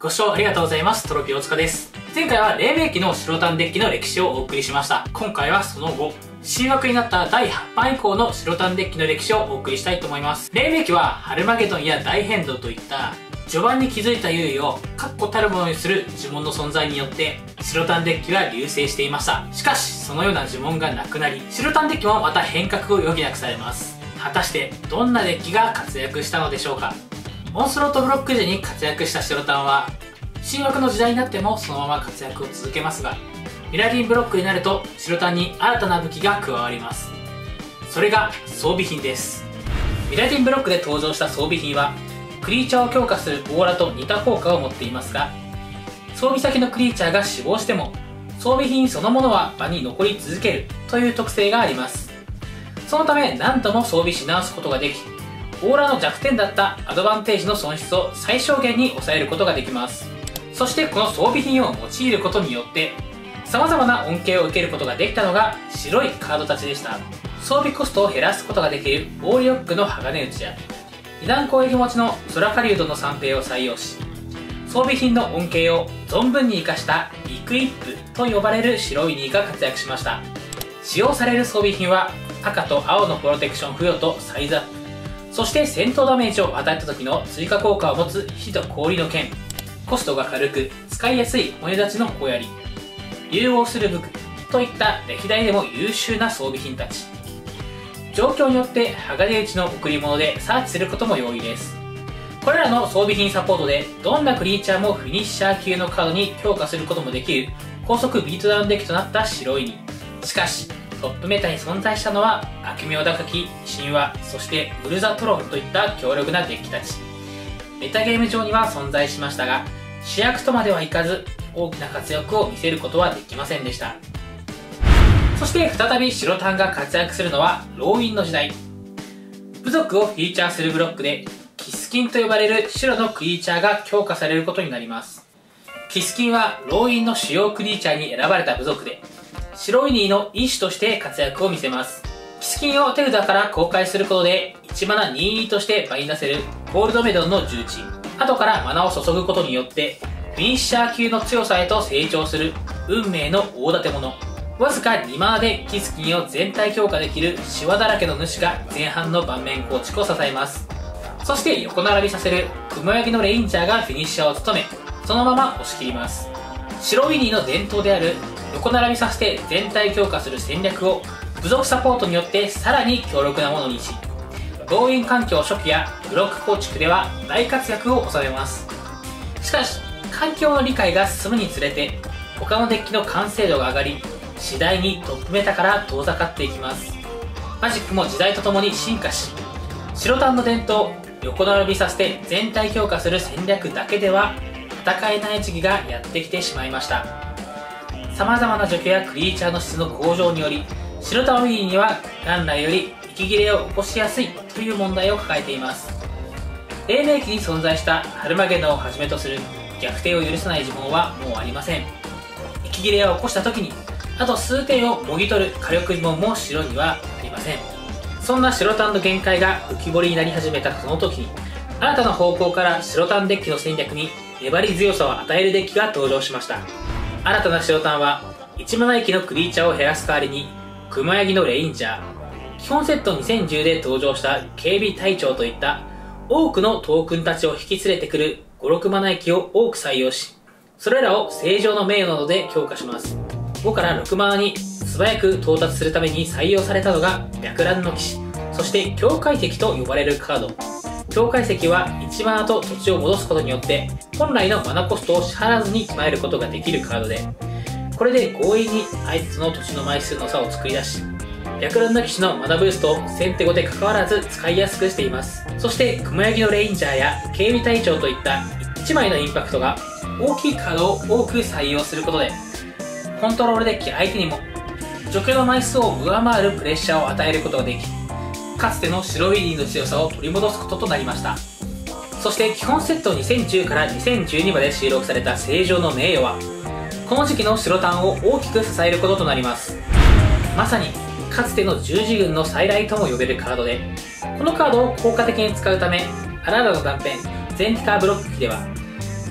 ご視聴ありがとうございます。トロピー大塚です。前回は黎明期の白タンデッキの歴史をお送りしました。今回はその後、新枠になった第8版以降の白タンデッキの歴史をお送りしたいと思います。黎明期はハルマゲドンや大変動といった序盤に築いた優位を確固たるものにする呪文の存在によって白タンデッキは隆盛していました。しかしそのような呪文がなくなり、白タンデッキもまた変革を余儀なくされます。果たしてどんなデッキが活躍したのでしょうか。オンスロットブロック時に活躍した白タンは新枠の時代になってもそのまま活躍を続けますが、ミラディンブロックになると白タンに新たな武器が加わります。それが装備品です。ミラディンブロックで登場した装備品はクリーチャーを強化するオーラと似た効果を持っていますが、装備先のクリーチャーが死亡しても装備品そのものは場に残り続けるという特性があります。そのため何度も装備し直すことができ、オーラの弱点だったアドバンテージの損失を最小限に抑えることができます。そしてこの装備品を用いることによって様々な恩恵を受けることができたのが白いカードたちでした。装備コストを減らすことができるオーリオックの鋼打ちや二段攻撃持ちの空狩人の三兵を採用し、装備品の恩恵を存分に生かしたイクイップと呼ばれる白いニーが活躍しました。使用される装備品は赤と青のプロテクション付与とサイズアップ、そして戦闘ダメージを与えた時の追加効果を持つ火と氷の剣、コストが軽く使いやすい骨立ちの小槍、融合する武具といった歴代でも優秀な装備品たち。状況によって鋼打ちの贈り物でサーチすることも容易です。これらの装備品サポートでどんなクリーチャーもフィニッシャー級のカードに強化することもできる高速ビートダウンデッキとなった白いに。しかしトップメタに存在したのは悪名高き神話、そしてウルザトロンといった強力なデッキたち。メタゲーム上には存在しましたが、主役とまではいかず大きな活躍を見せることはできませんでした。そして再び白タンが活躍するのはローインの時代。部族をフィーチャーするブロックでキスキンと呼ばれる白のクリーチャーが強化されることになります。キスキンはローインの主要クリーチャーに選ばれた部族で、白いニーの一種として活躍を見せます。キスキンを手札から公開することで1マナ2として場に出せるゴールドメドンの重鎮、後からマナを注ぐことによってフィニッシャー級の強さへと成長する運命の大盾者。わずか2マナでキスキンを全体強化できるシワだらけの主が前半の盤面構築を支えます。そして横並びさせる雲焼きのレインジャーがフィニッシャーを務め、そのまま押し切ります。白ウィニーの伝統である横並びさせて全体強化する戦略を部族サポートによってさらに強力なものにし、動員環境初期やブロック構築では大活躍を収めます。しかし環境の理解が進むにつれて他のデッキの完成度が上がり、次第にトップメタから遠ざかっていきます。マジックも時代とともに進化し、白タンの伝統、横並びさせて全体強化する戦略だけでは戦えない時期がやってきてしまいました。様々な除去やクリーチャーの質の向上により、白タンウィーには元来より息切れを起こしやすいという問題を抱えています。黎明期に存在したハルマゲドンをはじめとする逆転を許さない呪文はもうありません。息切れを起こした時にあと数点をもぎ取る火力呪文も白にはありません。そんな白タンの限界が浮き彫りになり始めたその時に、新たな方向から白タンデッキの戦略に粘り強さを与えるデッキが登場しました。新たな白タンは1マナ域のクリーチャーを減らす代わりに雲ヤギのレインジャー、基本セット2010で登場した警備隊長といった多くのトークンたちを引き連れてくる5、6マナ域を多く採用し、それらを正常の名誉などで強化します。5から6マナに素早く到達するために採用されたのが白蘭の騎士、そして境界石と呼ばれるカード。境界石は1マナと土地を戻すことによって本来のマナコストを支払わずに唱えることができるカードで、これで強引に相手との土地の枚数の差を作り出し、白蘭の騎士のマナブーストを先手後手関わらず使いやすくしています。そして雲ヤギのレインジャーや警備隊長といった1枚のインパクトが大きいカードを多く採用することで、コントロールデッキ相手にも除去の枚数を上回るプレッシャーを与えることができ、かつての白ウィニーの強さを取り戻すこととなりました。そして基本セット2010から2012まで収録された正常の名誉はこの時期の白タンを大きく支えることとなります。まさにかつての十字軍の再来とも呼べるカードで、このカードを効果的に使うため、あららの断片全ティカーブロック機では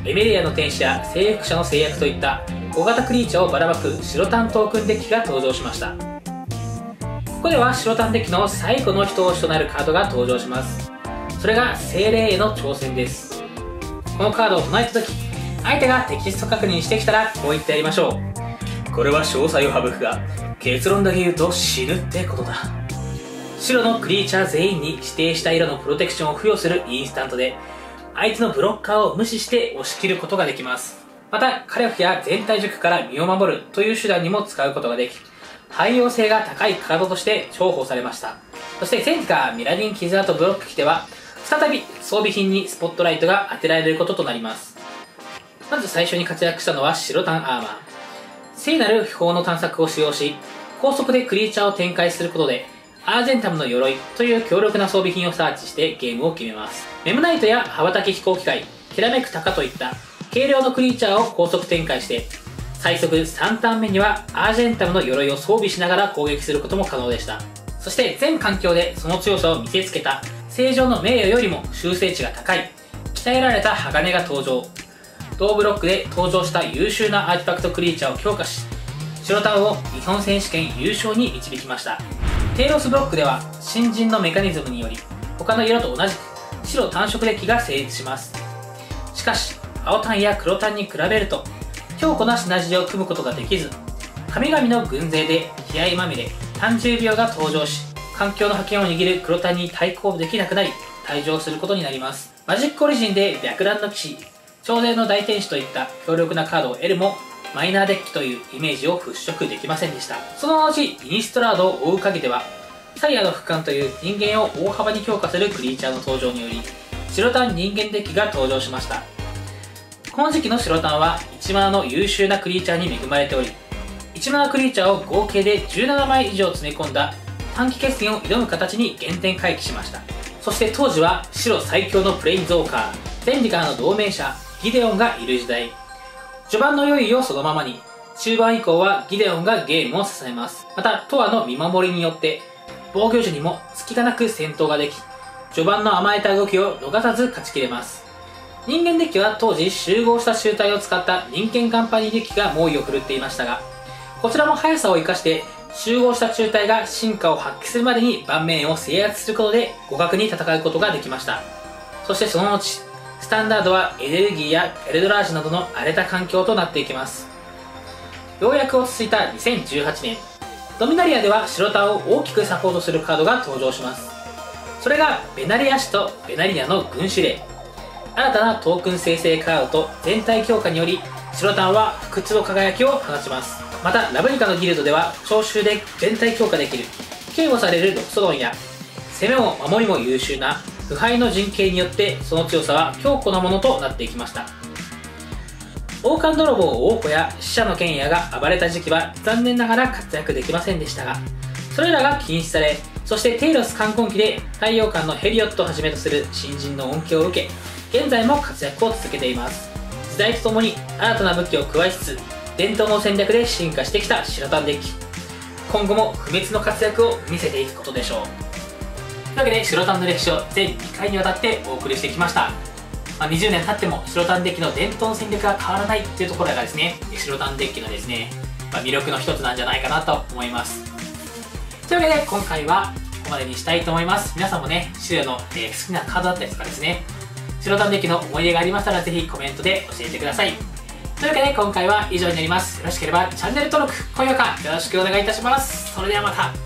エメリアの天使や征服者の制約といった小型クリーチャーをばらまく白タントークンデッキが登場しました。ここでは白タンデッキの最後の一押しとなるカードが登場します。それが精霊への挑戦です。このカードを唱えた時、相手がテキスト確認してきたらこう言ってやりましょう。これは詳細を省くが、結論だけ言うと死ぬってことだ。白のクリーチャー全員に指定した色のプロテクションを付与するインスタントで、相手のブロッカーを無視して押し切ることができます。また、火力や全体軸から身を守るという手段にも使うことができ、汎用性が高いカードとして重宝されました。そして前回ミラディン・キズアートブロック機では、再び装備品にスポットライトが当てられることとなります。まず最初に活躍したのは白タンアーマー。聖なる秘宝の探索を使用し、高速でクリーチャーを展開することで、アージェンタムの鎧という強力な装備品をサーチしてゲームを決めます。メムナイトや羽ばたき飛行機械、きらめく鷹といった軽量のクリーチャーを高速展開して、最速3ターン目にはアージェンタムの鎧を装備しながら攻撃することも可能でした。そして全環境でその強さを見せつけた正常の名誉よりも修正値が高い、鍛えられた鋼が登場。同ブロックで登場した優秀なアーティファクトクリーチャーを強化し、白タンを日本選手権優勝に導きました。テイロスブロックでは新人のメカニズムにより他の色と同じく白単色デッキが成立します。しかし青タンや黒タンに比べると強固なシナジーを組むことができず、神々の軍勢で気合まみれ単10秒が登場し、環境の覇権を握る黒タンに対抗できなくなり退場することになります。マジックオリジンで白蘭の騎士、超勢の大天使といった強力なカードを得るも、マイナーデッキというイメージを払拭できませんでした。その後イニストラードを追う影では、サイヤの復活という人間を大幅に強化するクリーチャーの登場により、白タン人間デッキが登場しました。この時期の白タンは1マナの優秀なクリーチャーに恵まれており、1マナクリーチャーを合計で17枚以上詰め込んだ短期決戦を挑む形に原点回帰しました。そして当時は白最強のプレインゾーカー、ゼンリカーの同盟者ギデオンがいる時代。序盤の良いをそのままに、中盤以降はギデオンがゲームを支えます。またトアの見守りによって防御時にも隙がなく戦闘ができ、序盤の甘えた動きを逃さず勝ち切れます。人間デッキは当時集合した集体を使った人間カンパニーデッキが猛威を振るっていましたが、こちらも速さを生かして集合した中隊が進化を発揮するまでに盤面を制圧することで互角に戦うことができました。そしてその後スタンダードはエネルギーやエルドラージなどの荒れた環境となっていきます。ようやく落ち着いた2018年、ドミナリアでは白タンを大きくサポートするカードが登場します。それがベナリア氏とベナリアの軍司令。新たなトークン生成カードと全体強化により白タンは不屈の輝きを放ちます。またラブニカのギルドでは徴収で全体強化できる警護されるロクソドンや攻めも守りも優秀な腐敗の陣形によってその強さは強固なものとなっていきました。王冠泥棒王子や死者の剣也が暴れた時期は残念ながら活躍できませんでしたが、それらが禁止され、そしてテイロス冠婚期で太陽冠のヘリオットをはじめとする新人の恩恵を受け、現在も活躍を続けています。時代とともに新たな武器を加えつつ伝統の戦略で進化してきた白タンデッキ、今後も不滅の活躍を見せていくことでしょう。というわけで白タンの歴史を全2回にわたってお送りしてきました。20年経っても白タンデッキの伝統の戦略が変わらないっていうところがですね、白タンデッキのですね、魅力の一つなんじゃないかなと思います。というわけで今回はここまでにしたいと思います。皆さんもね、白の、好きなカードだったりとかですね、白タンデッキの思い出がありましたらぜひコメントで教えてください。というわけで今回は以上になります。よろしければチャンネル登録、高評価よろしくお願いいたします。それではまた。